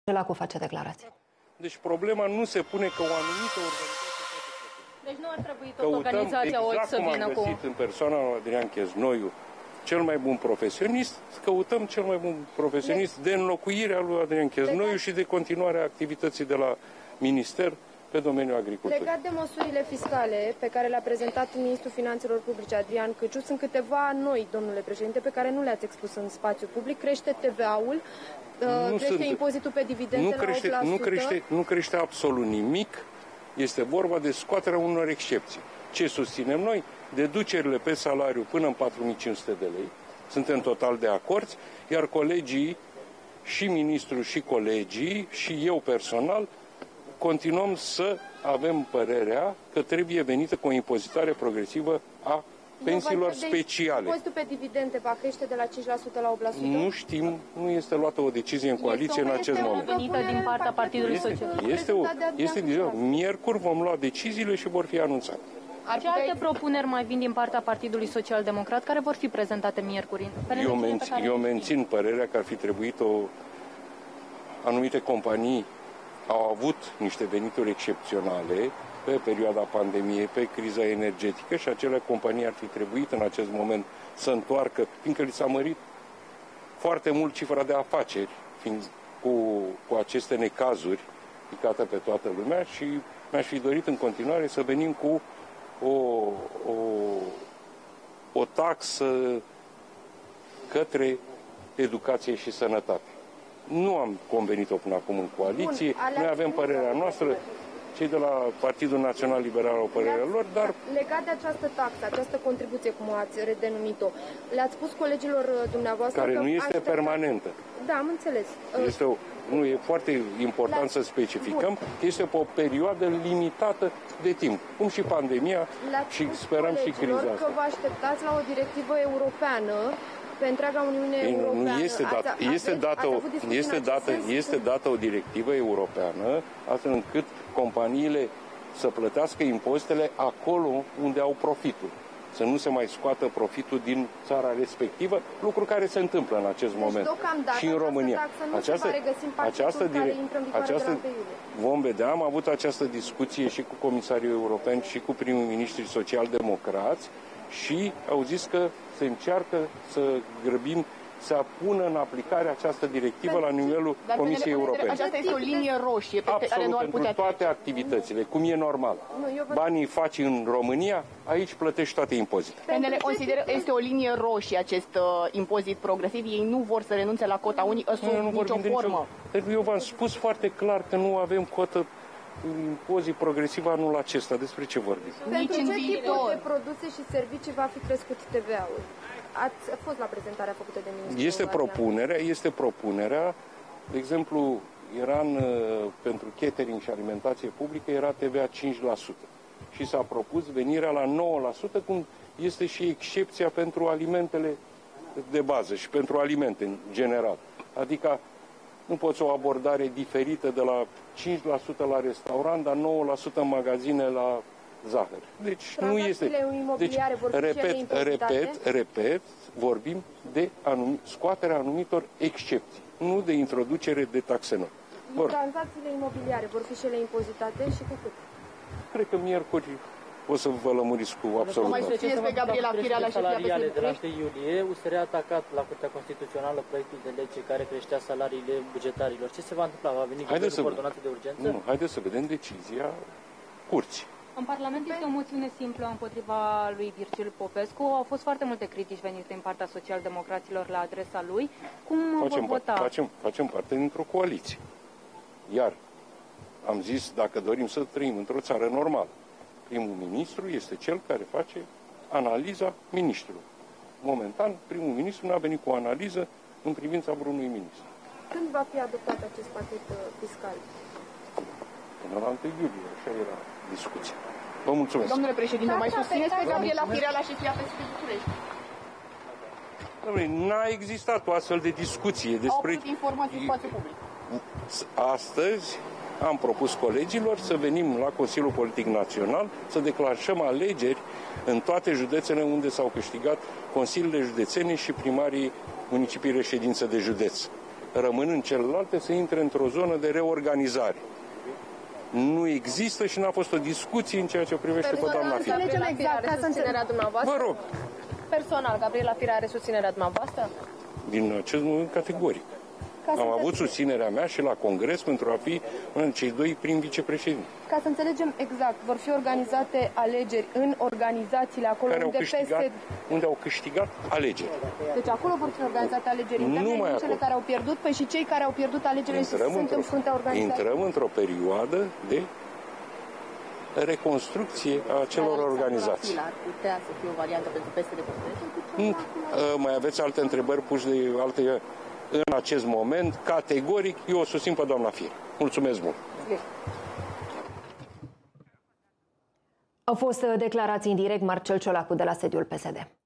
Gelacu face declarații. Deci problema nu se pune că o anumită organizație face probleme. Deci nu ar trebui tot organizația OIC să vină cu... Exact cum am găsit în persoana lui Adrian Cheznoiu cel mai bun profesionist, căutăm cel mai bun profesionist de înlocuirea lui Adrian Cheznoiu și de continuarea activității de la minister pe domeniul agriculturii. Legat de măsurile fiscale pe care le-a prezentat ministrul Finanțelor Publice, Adrian Căciu, sunt câteva noi, domnule președinte, pe care nu le-ați expus în spațiu public. Crește TVA-ul, crește impozitul pe dividende la 8%. Nu crește absolut nimic. Este vorba de scoaterea unor excepții. Ce susținem noi? Deducerile pe salariu până în 4.500 de lei. Suntem total de acord, iar colegii, și ministrul și colegii, și eu personal, continuăm să avem părerea că trebuie venită cu o impozitare progresivă a pensiilor speciale. Impozitul pe dividende va crește de la 5% la 8%? Nu știm, nu este luată o decizie în coaliție în acest moment. Venită din partea Partidului Social. Miercuri vom lua deciziile și vor fi anunțate. Ce alte propuneri mai vin din partea Partidului Social Democrat care vor fi prezentate miercuri? Eu mențin părerea că ar fi trebuit anumite companii au avut niște venituri excepționale pe perioada pandemiei, pe criza energetică și acele companii ar fi trebuit în acest moment să întoarcă, fiindcă li s-a mărit foarte mult cifra de afaceri fiind cu aceste necazuri picate pe toată lumea și mi-aș fi dorit în continuare să venim cu o taxă către educație și sănătate. Nu am convenit-o până acum în coaliție, noi avem părerea noastră, cei de la Partidul Național Liberal au părerea lor, dar... Legat de această taxă, această contribuție, cum ați redenumit-o, le-ați spus colegilor dumneavoastră care nu este permanentă. Da, am înțeles. Nu, e foarte important să specificăm că este pe o perioadă limitată de timp, cum și pandemia și sperăm și criza asta. Că vă așteptați la o directivă europeană pe întreaga Uniune Europeană. Este dată o directivă europeană, astfel încât companiile să plătească impozitele acolo unde au profitul. Să nu se mai scoată profitul din țara respectivă, lucru care se întâmplă în acest moment și în România. Vom vedea, am avut această discuție și cu Comisariul European și cu primul ministri social-democrați și au zis că se încearcă să grăbim să pună în aplicare această directivă la nivelul Comisiei Europene. Aceasta este o linie roșie pe care nu ar putea... pentru toate activitățile, cum e normal. Banii faci în România, aici plătești toate impozitele. PNL consideră că este o linie roșie acest impozit progresiv. Ei nu vor să renunțe la cota unică sub nicio formă. Eu v-am spus foarte clar că nu avem cotă impozit progresiv anul acesta. Despre ce vorbim? Pentru ce tipuri de produse și servicii va fi crescut TVA-ul? Ați fost la prezentarea făcută de ministru. Este propunerea, de exemplu, pentru catering și alimentație publică era TVA 5% și s-a propus venirea la 9%, cum este și excepția pentru alimentele de bază și pentru alimente în general. Adică nu poți o abordare diferită de la 5% la restaurant, dar 9% în magazine la zahăr. Deci nu este. Deci, repet, vorbim de scoaterea anumitor excepții, nu de introducere de taxe noi. Tranzacțiile imobiliare vor fi și ele impozitate și cu cât? Cred că miercuri o să vă lămuriți cu absolut. Mai știți pe Gabriela Firea la salariale de la 1 iulie, USR a atacat la Curtea Constituțională proiectul de lege care creștea salariile bugetarilor. Ce se va întâmpla? Va veni guvernul coordonat de urgență? Nu, haideți să vedem decizia Curții. În Parlament este o moțiune simplă împotriva lui Virgil Popescu. Au fost foarte multe critici venite din partea social-democraților la adresa lui. Cum vor vota? Facem parte dintr-o coaliție. Iar am zis, dacă dorim să trăim într-o țară normală, primul ministru este cel care face analiza ministrului. Momentan, primul ministru n-a venit cu o analiză în privința vreunui ministru. Când va fi adoptat acest pachet fiscal? Până la 1 iulie, așa era discuția. Vă mulțumesc. Domnule președinte, mai susțineți pe Gabriela Firea la șefia PSD București? Domnule, n-a existat o astfel de discuție despre... Au avut informații în spațiu public. Astăzi am propus colegilor să venim la Consiliul Politic Național, să declanșăm alegeri în toate județele unde s-au câștigat consiliile județene și primarii municipiilor reședință de județ. rămânând celelalte, să intre într-o zonă de reorganizare. Nu există și n-a fost o discuție în ceea ce privește pe doamna Firea. Înțelegem exact ca susținerea dumneavoastră? Vă rog. Personal, Gabriela Firea are susținerea dumneavoastră? Din acest moment categoric. Am avut susținerea mea și la Congres pentru a fi unul din cei 2 prim vicepreședinți. Ca să înțelegem exact, vor fi organizate alegeri în organizațiile acolo unde au câștigat alegeri. Deci acolo vor fi organizate alegeri interne, cele care au pierdut, păi și cei care au pierdut alegerile sunt în fruntea organizației. Intrăm într-o perioadă de reconstrucție a celor organizații. Ar putea să fie o variantă pentru PSD? Mai aveți alte întrebări puse de alte... În acest moment, categoric, eu o susțin pe doamna Firea. Mulțumesc mult! Au fost declarații în direct Marcel Ciolacu de la sediul PSD.